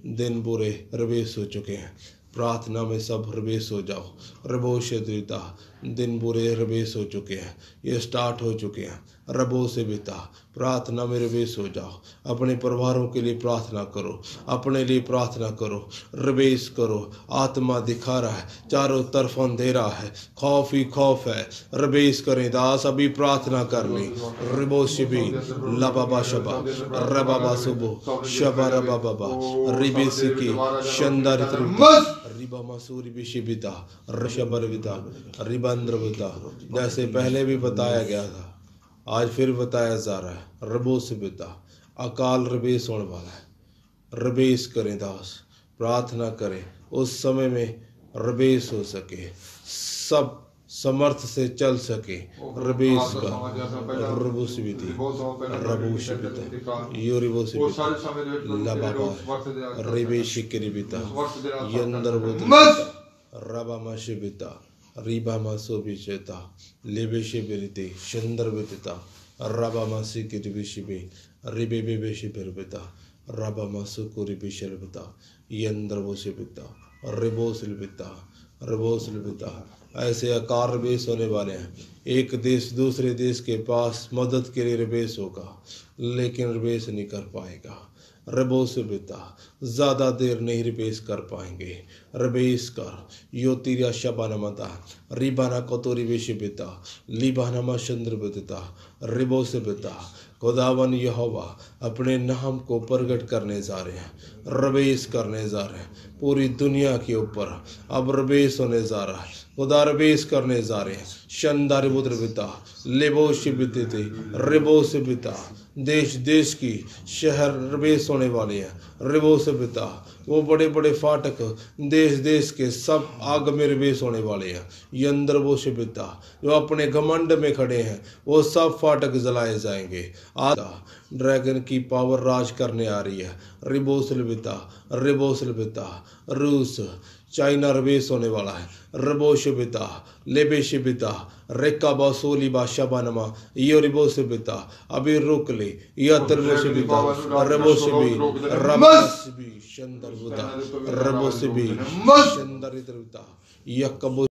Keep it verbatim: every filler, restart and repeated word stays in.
दिन बुरे रवेश हो चुके हैं, प्रार्थना में सब रवेश हो जाओ। रबो से देता, दिन बुरे रवेश हो चुके हैं, ये स्टार्ट हो चुके हैं। रबो से बेटा प्रार्थना में रवेश हो जाओ। अपने परिवारों के लिए प्रार्थना करो, अपने लिए प्रार्थना करो, रवेश करो। आत्मा दिखा रहा है, चारों तरफ अंधेरा है, खौफ ही खौफ है। रवेश करें दास, अभी प्रार्थना करनी। रबो शिबी लबाबा शबा रबाबा सुबो शबा रबा बाबा रिबे सिकी शंदर रिबा मसूरी बिशिबिता रशबर विता रिबंद्र विता। जैसे पहले भी बताया गया था, आज फिर बताया जा रहा है। रबो से बिता अकाल रवेश होने वाला है। रवेश करें दास, प्रार्थना करें उस समय में रवेश हो सके, सब समर्थ से चल सके। रवेश का रबो से बिती रबो से बिता योरिबो से बिता लबाबा रिबे शिकरी बिता यंदर बोता रबा माशे बिता रिबा मासो बिचेता लेबे शे बेरिते शंदर बिता रबा मासी की रिबिशिबे रिबे बेबे शे बेरबिता रबा मासो को रिबिशर बिता यंदर वो से बिता रिबो से बिता रबो से बिता। ऐसे आकार रवेश होने वाले हैं। एक देश दूसरे देश के पास मदद के लिए रवेश होगा, लेकिन रवेश नहीं कर पाएगा। रबो से बेटा ज़्यादा देर नहीं रवेश कर पाएंगे। रवेश कर यो तीरिया शबाना मता रिबाना कोतोरी बेशे बेटा लिबाना मा चंद्र बेटा रिबो से बेटा खुदावन यहोवा अपने नाम को प्रकट करने जा रहे हैं, रवेश करने जा रहे हैं। पूरी दुनिया के ऊपर अब रवेश होने जा रहा है। खुदा रवेश करने जा रहे हैं। शंदार बुद्र बिता लेबो शिबिते थे रिबो से बिता देश देश की शहर रवेश होने वाले हैं। रिबो से बिता वो बड़े बड़े फाटक देश देश के सब आग में रवेश होने वाले हैं। यंदर वो से बिता जो अपने घमंड में खड़े हैं, वो सब फाटक जलाए जाएंगे। आधा ड्रैगन की पावर राज करने आ रही है। रिबोसल बिता रिबोसल बिता रूस चाइना रवेश होने वाला है। रबोश बिता लेबेश बिता रेका बासोली बादशाह बानमा यो रिबोश बिता अभी रोक ले या तरबोश बिता रबोश भी रबोश भी शंदर बिता रबोश भी शंदर बिता या कबो